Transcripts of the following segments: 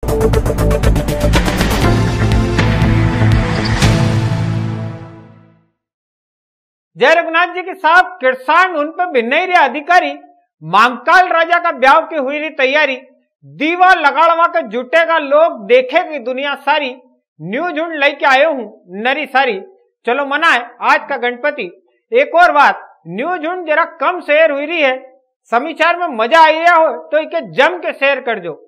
जय रघुनाथ जी के साथ किसान उन पे भिन्न रे अधिकारी महाकाल राजा का ब्याह की हुई रही तैयारी, दीवा लगाड़वा के जुटेगा लोग, देखेगी दुनिया सारी, न्यू झुंड लेके आए हूं नरी सारी, चलो मनाए आज का गणपति। एक और बात, न्यू झुंड जरा कम शेयर हुई रही है, समाचार में मजा आई हो तो इके जम के शेयर कर दो।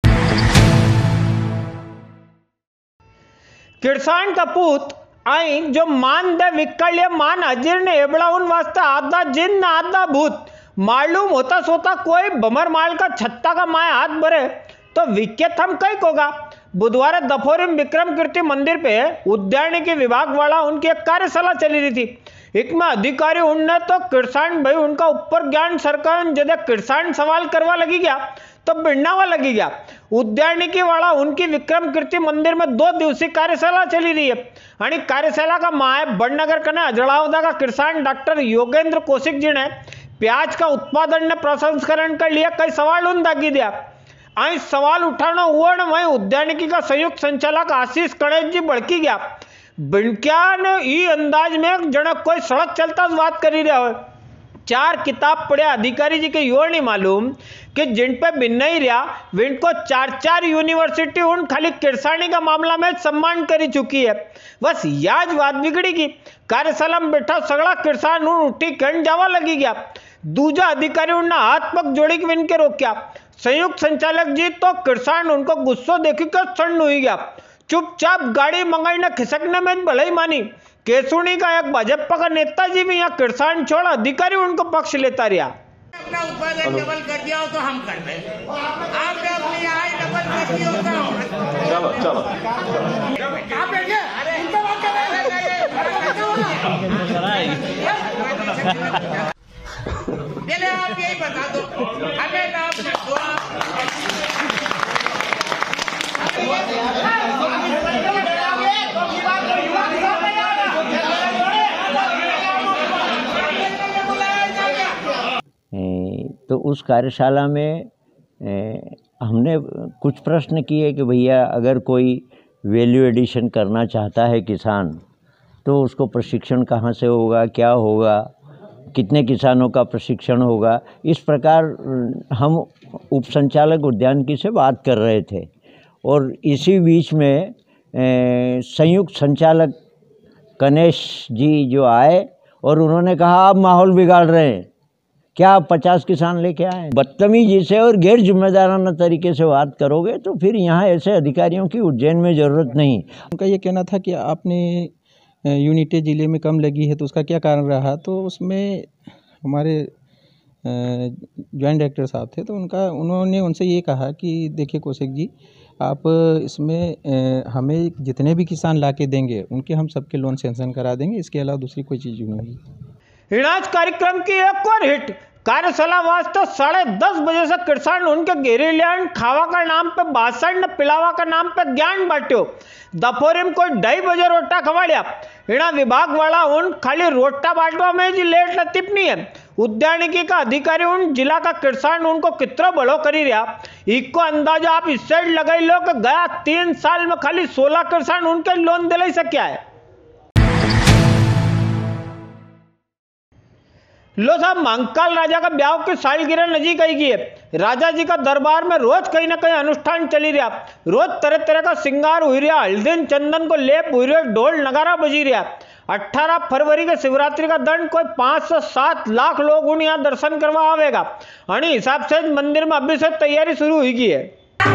किसान का पूत आई जो मान दे विकल्य मान अजीर्ण एबड़ा उन वास्ते आधा जिन्न आधा भूत, मालूम होता सोता कोई बमर माल का छत्ता का माया हाथ भरे तो विकेत हम कई कोगा। बुधवार दफोरिम विक्रम कीर्ति मंदिर पे उद्यानिकी विभाग वाला उनकी एक कार्यशाला चली रही थी। एक में अधिकारी उनने तो किसान भाई उनका ऊपर ज्ञान सरकार जब किसान सवाल करवा लगी गया तो बिड़नावा लगी गया। उद्यानिकी वाला उनकी विक्रम कीर्ति मंदिर में 2 दिवसीय कार्यशाला चली रही है आणि कार्यशाला का माय बड़नगर कने अजड़ावदा का किसान डॉक्टर योगेंद्र कौशिक जी ने प्याज का उत्पादन ने प्रसंस्करण के लिए कई सवाल उन दागी दिया। आई सवाल उठाना हुआ न वही उद्यानिकी का संयुक्त संचालक आशीष गणेश जी भड़की गया। बिनक्यान ई अंदाज में जनक कोई सड़क चलता बात कर रहा है। 4 किताब पढ़े अधिकारी जी के यो नहीं मालूम कि जिन पे भिन्न ही रहा विनको 4 यूनिवर्सिटी उन खाली किरसानी का मामला में सम्मान करी चुकी है। बस याज बात बिगड़ी की कार्यशाला में बैठा सगड़ा किसान उठी कण जावा लगी गया। दूजा अधिकारी उनने हाथ पग जोड़ी के विन के रोक्या। संयुक्त संचालक जी तो किसान उनको गुस्सो देखी कर सन्न हुई गया। चुपचाप गाड़ी मंगाई खिसकने में भलाई मानी। केसुनी का एक भाजपा का नेताजी भी यहाँ किसान छोड़ अधिकारी उनको पक्ष लेता रहा। अपना उत्पादन डबल कर दिया हो तो हम कर दें, आपने अपनी आय डबल कर दिया हो तो चलो पहले आप यही बता दो हमें तो उस कार्यशाला में हमने कुछ प्रश्न किए कि भैया अगर कोई वैल्यू एडिशन करना चाहता है किसान तो उसको प्रशिक्षण कहाँ से होगा, क्या होगा, कितने किसानों का प्रशिक्षण होगा। इस प्रकार हम उपसंचालक उद्यानिकी से बात कर रहे थे और इसी बीच में संयुक्त संचालक गणेश जी जो आए और उन्होंने कहा आप माहौल बिगाड़ रहे हैं, क्या आप 50 किसान लेके आए। बदतमीजी से और गैर जिम्मेदाराना तरीके से बात करोगे तो फिर यहाँ ऐसे अधिकारियों की उज्जैन में ज़रूरत नहीं। उनका ये कहना था कि आपने यूनिटें ज़िले में कम लगी है तो उसका क्या कारण रहा। तो उसमें हमारे जॉइंट डायरेक्टर साहब थे तो उन्होंने उनसे ये कहा कि देखिए कौशिक जी, आप इसमें हमें जितने भी किसान ला के देंगे उनके हम सबके लोन सैंक्शन करा देंगे, इसके अलावा दूसरी कोई चीज़ नहीं होगी। इनाज कार्यक्रम की एक और हिट कार्यशाला वास्ते 10:30 बजे से किसान उनके घेरेलियान खावा का नाम पे बासन पिलावा का नाम पे ज्ञान बांट्यो। दोपहर को 2:30 बजे रोटा खवाड़िया। इना विभाग वाला उन खाली रोटा बांटवा में जी लेट टिप्पणी है। उद्यानिकी का अधिकारी उन जिला का किसान उनको कितना बड़ो करी रहा, इको अंदाजा आप इस साइड लगाई लो कि गया 3 साल में खाली 16 किसान उनके लोन दिलाई सकिया है। लो साहब, महाकाल राजा का ब्याह की सालगिरह नजीक आई है। राजा जी का दरबार में रोज कहीं ना कहीं अनुष्ठान चली रहा, रोज तरह तरह का श्रृंगार हुई रहा, हल्दीन चंदन को लेप हुई रहा, ढोल नगारा बजी रहा। 18 फरवरी के शिवरात्रि का दंड कोई 5 से 7 लाख लोग उन यहाँ दर्शन करवा आवेगा। आणि हिसाब से मंदिर में अभी से तैयारी शुरू हुई गई है।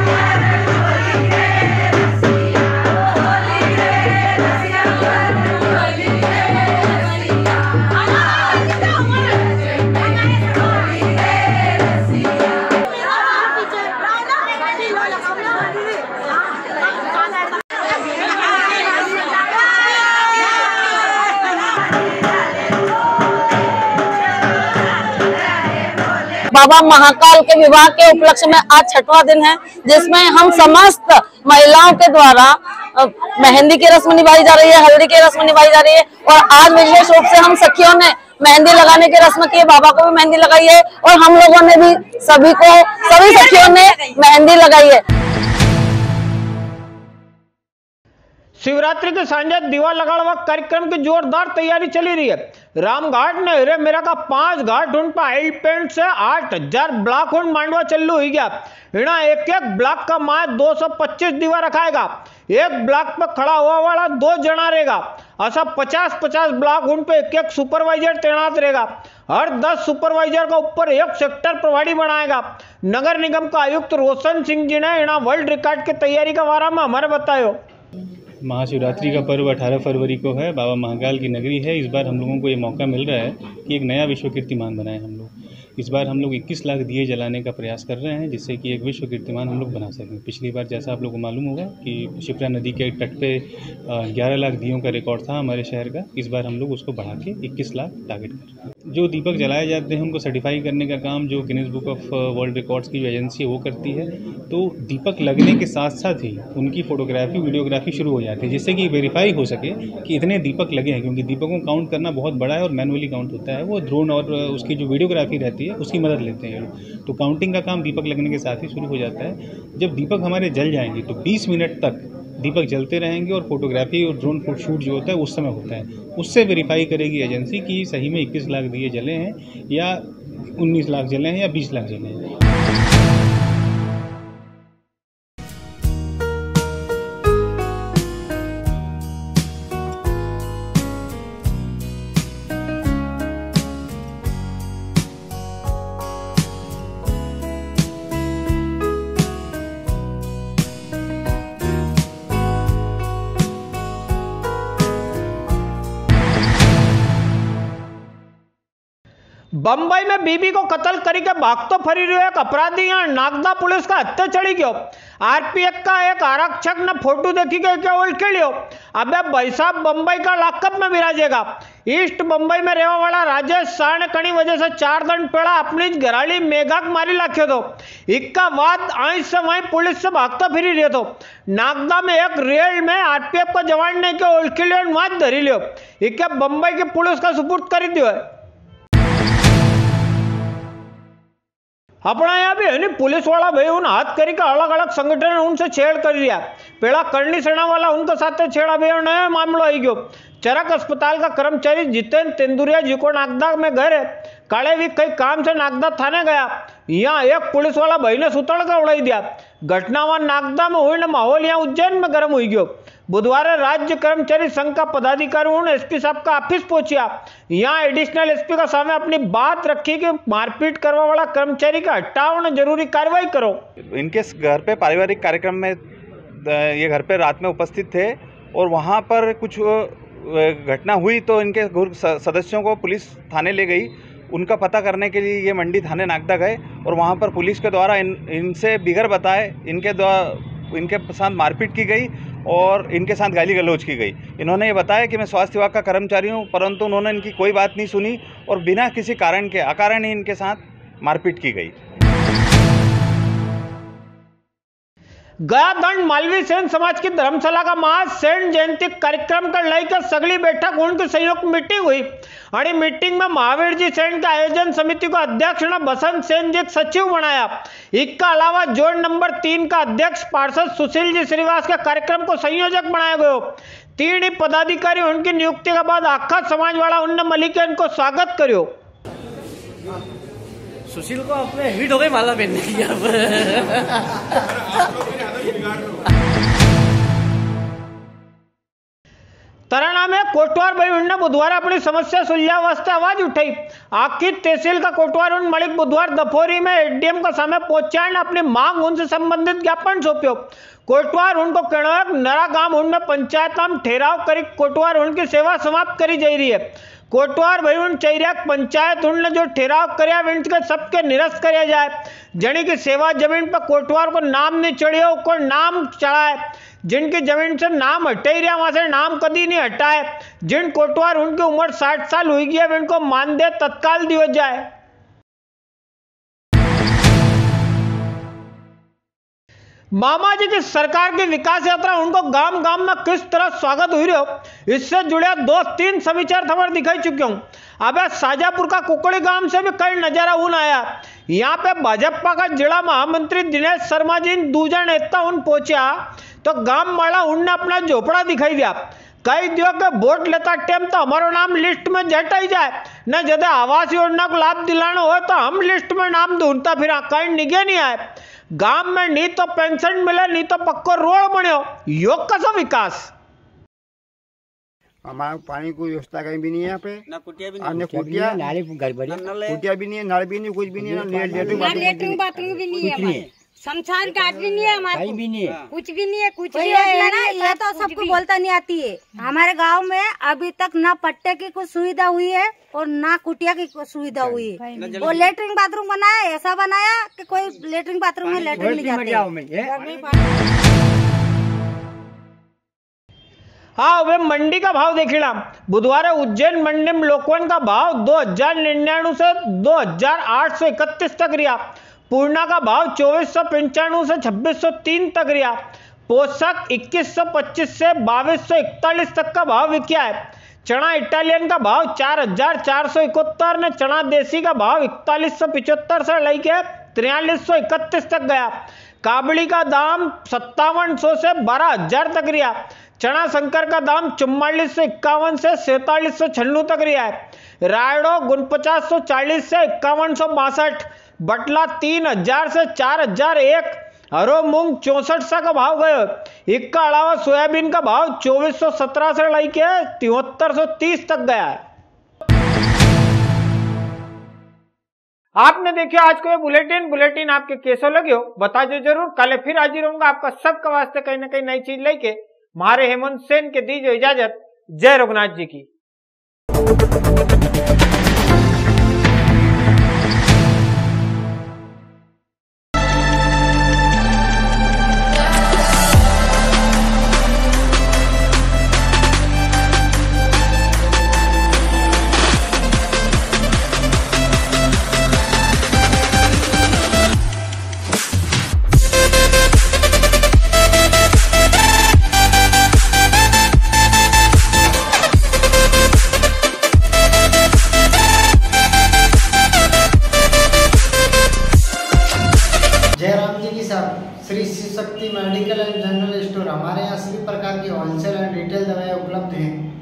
बाबा महाकाल के विवाह के उपलक्ष्य में आज 6वां दिन है, जिसमें हम समस्त महिलाओं के द्वारा मेहंदी की रस्म निभाई जा रही है, हल्दी की रस्म निभाई जा रही है और आज विशेष रूप से हम सखियों ने मेहंदी लगाने की रस्म की। बाबा को भी मेहंदी लगाई है और हम लोगों ने भी सभी सखियों ने मेहंदी लगाई है। शिवरात्रि के सांझे दीवा लगाड़वा कार्यक्रम की जोरदार तैयारी चली रही है। रामघाट ने हिरे मेरा का 5 घाट उन पर ऑयल पेंट से 8000 ब्लॉक उन मांडवा चल्लू हो गया। इना एक एक ब्लॉक का माए 225 दीवा रखाएगा। एक ब्लॉक पे खड़ा हुआ वाला 2 जना रहेगा। ऐसा 50-50 ब्लॉक उन पे एक एक सुपरवाइजर तैनात रहेगा। हर 10 सुपरवाइजर का ऊपर एक सेक्टर प्रभारी बनाएगा। नगर निगम का आयुक्त रोशन सिंह जी ने इना वर्ल्ड रिकॉर्ड की तैयारी के बारे में हमारे बतायो। महाशिवरात्रि का पर्व 18 फरवरी को है। बाबा महाकाल की नगरी है। इस बार हम लोगों को ये मौका मिल रहा है कि एक नया विश्व कीर्तिमान बनाएं हम लोग। इस बार हम लोग 21 लाख दिए जलाने का प्रयास कर रहे हैं, जिससे कि एक विश्व कीर्तिमान हम लोग बना सकें। पिछली बार जैसा आप लोगों को मालूम होगा कि शिप्रा नदी के तट पे 11 लाख दियों का रिकॉर्ड था हमारे शहर का। इस बार हम लोग उसको बढ़ा के 21 लाख टारगेट कर रहे हैं। जो दीपक जलाए जाते हैं उनको सर्टिफाई करने का काम जो Guinness book of world records की जो एजेंसी है वो करती है। तो दीपक लगने के साथ साथ ही उनकी फोटोग्राफी वीडियोग्राफी शुरू हो जाती है, जिससे कि वेरीफाई हो सके कि इतने दीपक लगे हैं। क्योंकि दीपकों को काउंट करना बहुत बड़ा है और मैनुअली काउंट होता है। वो ड्रोन और उसकी जो वीडियोग्राफी रहती है उसकी मदद लेते हैं ये लोग। तो काउंटिंग का काम दीपक लगने के साथ ही शुरू हो जाता है। जब दीपक हमारे जल जाएंगे तो 20 मिनट तक दीपक जलते रहेंगे और फोटोग्राफी और ड्रोन शूट जो होता है उस समय होता है। उससे वेरीफाई करेगी एजेंसी कि सही में 21 लाख दिए जले हैं या 19 लाख जले हैं या 20 लाख जले हैं। बंबई में बीबी को कत्ल करके भागतो फरी रह्यो एक अपराधी यहाँ नागदा पुलिस का हत्या चढ़ी गयो। आरपीएफ का एक आरक्षक ने फोटो देखी गई क्या उल्के लियो। अबे भाई साहब बंबई का लॉकअप में विराजेगा। ईस्ट बंबई में रहने वाला राजेश शाह ने कड़ी वजह से 4 दिन पहला अपनी घराली मेघाक मारी लाख्यो तो इक्का बाद आई से वहीं पुलिस से भागता फिरी रहे तो नागदा में एक रेल में आरपीएफ का जवान ने के उल्के लियो मार धरी लियो। इक्का बंबई की पुलिस का सुपुर्द कर दियो है। अपना यहाँ भी है नहीं पुलिस वाला भाई उन हाथ करी का अलग अलग संगठन उनसे छेड़ कर दिया। पहला करनी सेना वाला उनके साथ छेड़ा भाई नया मामलो आई गयो। चरक अस्पताल का कर्मचारी जितेंद्र तेंदुरिया जी को नागदा में घर है काले भी कई काम से नागदा थाने गया। यहाँ एक पुलिस वाला भाई ने सुतड़ का उड़ाई दिया। घटना वहां नागदा में हुई न माहौल यहाँ उज्जैन में गर्म हुई गयो। बुधवार राज्य कर्मचारी संघ का पदाधिकारी उन्होंने एसपी साहब का ऑफिस पहुंचिया। यहाँ एडिशनल एसपी का सामने अपनी बात रखी कि मारपीट करने वाला कर्मचारी का हटाओ न जरूरी कार्रवाई करो। इनके घर पे पारिवारिक कार्यक्रम में ये घर पे रात में उपस्थित थे और वहाँ पर कुछ घटना हुई तो इनके सदस्यों को पुलिस थाने ले गई। उनका पता करने के लिए ये मंडी थाने नागदा गए और वहाँ पर पुलिस के द्वारा इनसे बिगर बताए इनके साथ मारपीट की गई और इनके साथ गाली गलौज की गई। इन्होंने ये बताया कि मैं स्वास्थ्य विभाग का कर्मचारी हूँ, परंतु उन्होंने इनकी कोई बात नहीं सुनी और बिना किसी कारण के अकारण ही इनके साथ मारपीट की गई। गया दंड मालवी सेन समाज की धर्मशाला का महा सेन जयंती कार्यक्रम कर लेकर सगली बैठक उनकी संयुक्त मीटिंग हुई और मीटिंग में महावीर जी सेन के आयोजन समिति को अध्यक्ष ने बसंत सेन जी सचिव बनाया। इसका अलावा जोड़ नंबर 3 का अध्यक्ष पार्षद सुशील जी श्रीवास के कार्यक्रम को संयोजक बनाया गया। 3 ही पदाधिकारी उनकी नियुक्ति के बाद आखा समाज वाला उन्ने मलिक इनको स्वागत करो। सुशील को अपने हिट हो गई माला पहनने की। तराना में कोटवार भाई उन्होंने बुधवार अपनी समस्या सुलझा वास्ते आवाज उठाई। आखिर तहसील का कोटवार उन मलिक बुधवार दफोरी में एडीएम का समय पहुंचा ने अपनी मांग उनसे संबंधित ज्ञापन सौंप्यो। कोटवार उनको कहना नरा गांव उनमें पंचायत नाम ठहराव करी कोटवार उनकी सेवा समाप्त करी जा रही है। कोटवार भाई उन चैरिया पंचायत उनने जो ठहराव कराया के सबके निरस्त कराया जाए। जनी की सेवा जमीन पर कोटवार को नाम नहीं चढ़ियो को नाम चढ़ाए। जिनकी जमीन से नाम हटे ही रहा वहां से नाम कभी नहीं हटाए। जिन कोटवार उनकी उम्र 60 साल हुई गई है उनको मानदेय तत्काल दिया जाए। मामा जी की सरकार की विकास यात्रा उनको गांव गांव में किस तरह स्वागत हुई रहो इससे जुड़े 2-3 समाचार खबर दिखाई चुके हूं। अब शाजापुर का कुकड़ी गांव से भी कई नजारा उन आया। यहाँ पे भाजपा का जिला महामंत्री दिनेश शर्मा जी दूजा नेता उन पहुंचा तो गाम वाला उनने अपना झोपड़ा दिखाई दिया। कई दियो के वोट लेता टाइम तो हमारो नाम लिस्ट में जट ही जाए न, जदे आवास योजना को लाभ दिलाना हो तो हम लिस्ट में नाम ढूंढता फिर कहीं निगे नहीं आए। गांव में नी तो पेंशन मिले नी तो पक्को रोड बनो, योग कसो विकास। हमारे पानी की व्यवस्था कहीं भी नहीं है यहाँ पे, ना कुटिया भी नहीं, कुटिया भी नहीं है, नल भी नहीं, कुछ भी नहीं है, लेटरिन बाथरूम भी नहीं है, शमशान घाट भी नहीं है, हमारे भी नहीं है, कुछ भी नहीं है। कुछ है ना, ये तो सबको बोलता नहीं आती है। हमारे गांव में अभी तक ना पट्टे की कोई सुविधा हुई है और ना कुटिया की कोई सुविधा हुई है। वो लेटरिन बाथरूम बनाया, ऐसा बनाया कि कोई लेटरिन बाथरूम में लेटरिन नहीं जाते। हाँ, वे मंडी का भाव देखिला। बुधवार उज्जैन मंडी में लोकवन का भाव 2099 से 2831 तक रिया। पूर्णा का भाव 2495 से 2603 तक रिया। पोषक 2125 से 2241 तक का भाव बिकिया है। चना इटालियन का भाव 4471 ने चना देसी का भाव 4175 से लेके 4331 तक गया। काबली का दाम 5700 से 12000 तक रिया। चना शंकर का दाम 4451 से 4796 तक रिया है। रायडो 4940 से 5162, बटला 3000 से 4001, हरो मूंग 6400 का भाव गयो। इसका अलावा सोयाबीन का भाव 2417 से लेके 7330 तक गया है। आपने देखिए आज को ये बुलेटिन आपके कैसे लगे हो बता जो जरूर। कल फिर हाजिर रहूंगा आपका सबका वास्ते कहीं ना कहीं नई चीज लेके। हमारे हेमंत सेन के दीजिए इजाजत। जय रघुनाथ जी की। Shri Shiv Shakti medical and general store, हमारे यहाँ सभी प्रकार की होलसेल एंड रिटेल दवाएं उपलब्ध हैं।